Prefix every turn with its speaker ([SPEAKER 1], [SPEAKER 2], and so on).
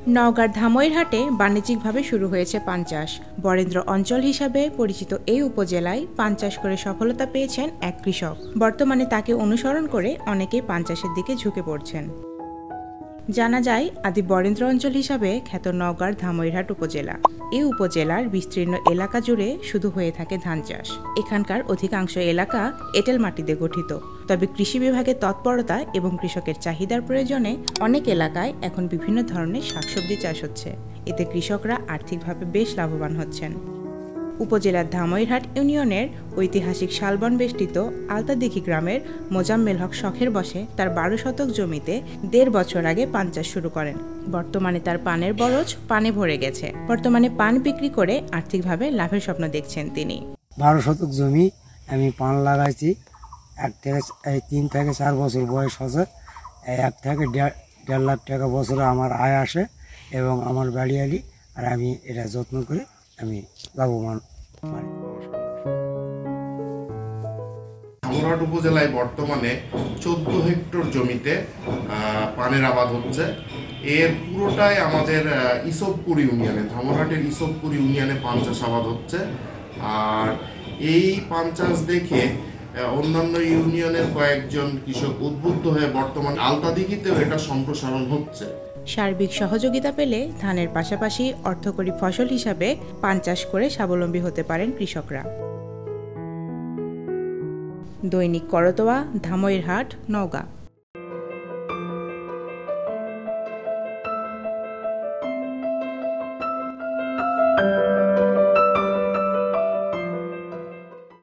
[SPEAKER 1] নওগাঁর ধামইরহাটে বাণিজ্যিকভাবে শুরু হয়েছে পান চাষ। বরেন্দ্র অঞ্চল হিসাবে পরিচিত এই উপজেলায় পান চাষ করে সফলতা পেয়েছেন এক কৃষক। বর্তমানে তাকে অনুসরণ করে অনেকেই পান চাষের দিকে ঝুঁকে পড়ছেন। জানা যায়, আদি বরেন্দ্র অঞ্চল হিসাবে খ্যাত নওগাঁর ধামইরহাট উপজেলা। এই উপজেলার বিস্তীর্ণ এলাকা জুড়ে শুধু হয়ে থাকে ধান চাষ। এখানকার অধিকাংশ এলাকা এঁটেল মাটিতে গঠিত। তবে কৃষি বিভাগের তৎপরতা এবং কৃষকের চাহিদার প্রয়োজনে অনেক এলাকায় এখন বিভিন্ন ধরনের শাকসবজি চাষ হচ্ছে। এতে কৃষকরা আর্থিকভাবে বেশ লাভবান হচ্ছেন। উপজেলার ধামইরহাট ইউনিয়নের ঐতিহাসিক শালবন বেষ্টিত আলতাদিঘি গ্রামের মোজাম্মেল হক শখের বসে তার 12 শতক জমিতে 1.5 বছর আগে পান চাষ শুরু করেন। বর্তমানে তার পানের বরজ পানে ভরে গেছে। বর্তমানে পান বিক্রি করে আর্থিকভাবে লাভের স্বপ্ন দেখছেন তিনি।
[SPEAKER 2] 12 শতক জমি আমি পান লাগাইছি। 3 থেকে 4 বছর বয়স হচ্ছে। 1 থেকে 1.5 লাখ টাকা বছরে আমার আয় আসে এবং আমার বাড়ি আলি, আর আমি এটা যত্ন করে আমি লাভবান।
[SPEAKER 3] ধামইরহাট উপজেলায় বর্তমানে 14 হেক্টর জমিতে পানের আবাদ হচ্ছে। এর পুরোটাই আমাদের ইসবপুর ইউনিয়নে, ধামইরহাটের ইসবপুর ইউনিয়নে পান চাষ আবাদ হচ্ছে। আর এই পান চাষ দেখে অন্যান্য ইউনিয়নের কয়েকজন কৃষক উদ্বুদ্ধ হয়ে বর্তমানে আলতাদিঘিতেও এটা সম্প্রসারণ হচ্ছে।
[SPEAKER 1] সার্বিক সহযোগিতা পেলে ধানের পাশাপাশি অর্থকরী ফসল হিসাবে পান চাষ করে স্বাবলম্বী হতে পারেন কৃষকরা। দৈনিক করতোয়া, ধামইরহাট, নওগাঁ।